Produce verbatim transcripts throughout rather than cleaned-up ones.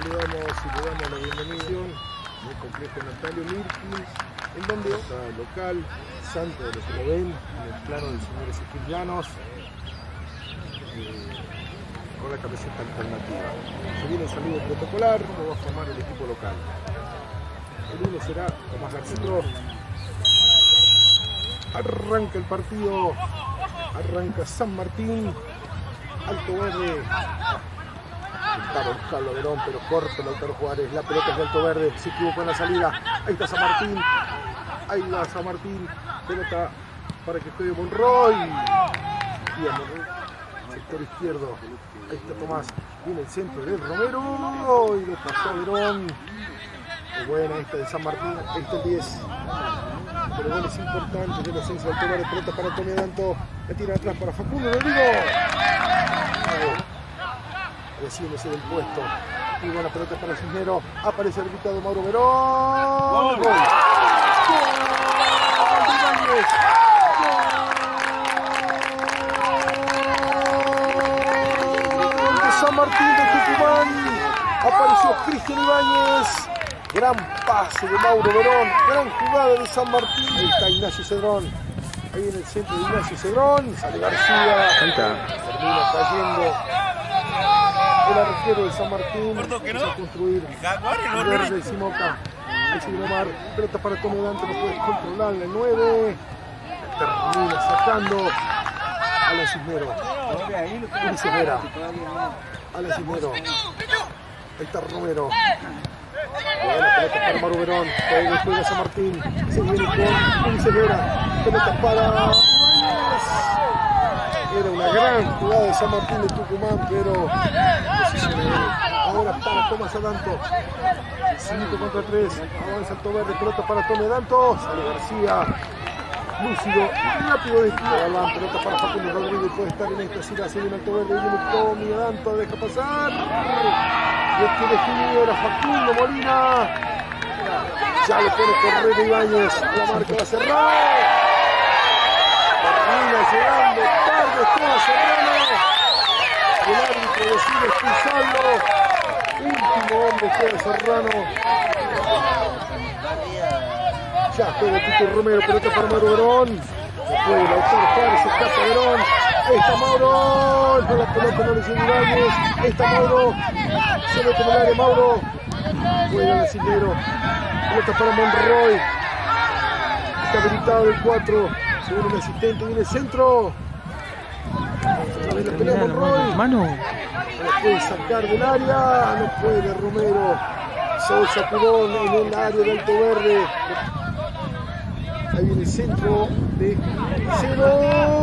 saludamos y le damos la bienvenida del complejo Natalio Mirkin, en donde está el local santo de lo que lo ven en el plano del señor Ezequiel Llanos, eh, con la camiseta alternativa. Se viene el saludo protocolar, lo va a formar el equipo local. El uno será Tomás García. Arranca el partido, arranca San Martín, Alto Verde. Intentaba buscarlo Verón, pero corta Lautaro Juárez. La pelota es de Alto Verde, se equivocó en la salida. Ahí está San Martín, ahí va San Martín. Pelota para que juegue Monroy. Y a Monroy, sector izquierdo. Ahí está Tomás, viene el centro del Romero. Y lo pasó Verón. Qué buena esta de San Martín, ahí está el diez. Pero goles importantes de la ascenso del Alto Verde. Pelota para Tommy Adanto. La tira atrás para Facundo Rodrigo. Recibiéndose del puesto. Y buena pelota para el Cisnero. Aparece el invitado Mauro Verón. ¡Gol! ¡Gol! ¡Ibáñez! ¡Gol de San Martín de Tucumán! Apareció Cristian Ibáñez. Gran pase de Mauro Verón. Gran jugada de San Martín. Ahí está Ignacio Cedrón. Ahí en el centro de Ignacio Cedrón. Sale García. Termina cayendo el arquero de San Martín. Empieza a construir Verde y Simoca. Ahí sigue Omar. Pelota para Tommy Adanto. No puede controlar el nueve. Termina sacando a la Cisnero. Ulises Vera. A la Cisnero. Ahí está Romero. Buena pelota para Mauro Verón. Ahí juega San Martín. Se viene con Ulises Vera. Pelota para Ibáñez. Era una gran jugada de San Martín de Tucumán, pero ahora para Tomás Adanto. cinco contra tres. Avanza Alto Verde. Pelota para Tommy Adanto. Sale García. Lúcido. Rápido de Galán. Pelota para Facundo Rodríguez. Puede estar en esta silla. Se viene Alto Verde. Viene Tommy Adanto. Deja pasar. Y el que definió era Facundo Molina. Ya le pone correr Ibáñez. La marca va a cerrar. Termina llegando tarde Esteban Serrano. El árbitro decide expulsarlo. Último hombre Esteban Serrano. Ya juega Tito Romero, pelota para Mauro Verón. Después Lautaro Juárez, se escapa Verón. Ahí está Mauro. No, la pelota no le llega Ibáñez. Ahí está Mauro. Se mete en el área Mauro. Juega el Cisnero. Pelota para Monroy. Está habilitado el cuatro. Se viene un asistente, viene el centro. Otra vez la pelea Monroy. Mano. No la puede sacar del área. No puede Romero. Saúl sacudón en el área de Alto Verde. Ahí viene el centro de Cero.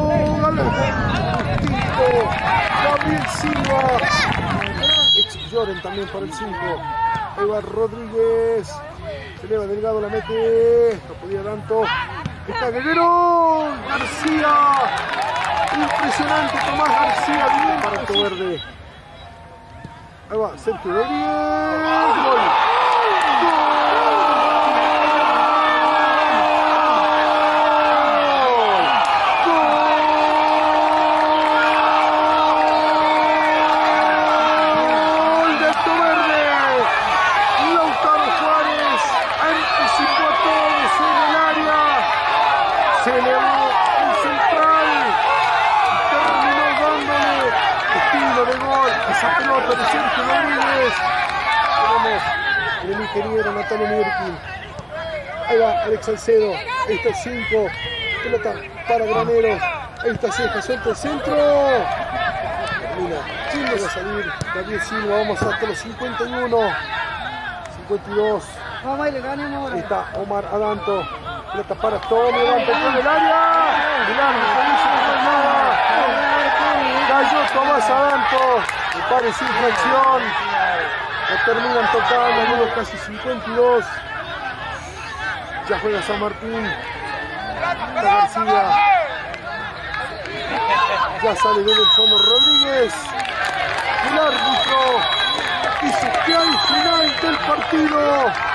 Distinto. Gabriel Silva. Ex Lloren también para el cinco. Ahí va Rodríguez. Se eleva Delgado, la mete. No podía tanto. Está Guerrero. García. Impresionante Tomás García. Bien para Alto Verde. Ahí va Sergio Rodríguez. Gol. Se elevó el central, terminó dándole estilo de gol esa pelota de Sergio Rodríguez. Tenemos el ingeniero Natalio Mirkin. Ahí va Alex Salcedo, ahí está el cinco, pelota para Graneros, ahí está Ceja, suelta el centro. Termina, ¿quién va a salir? Gabriel Silva, vamos hasta los cincuenta y uno, cincuenta y dos. Ahí está Omar Adanto. Pelota para Tommy Adanto en el área. El árbitro dice que no hay nada. Cayó Tomás Adanto. Me parece infracción. Lo terminan tocando, luego casi cincuenta y dos. Ya juega San Martín. Está García. Ya sale desde el fondo Rodríguez. El árbitro dice que hay final del partido.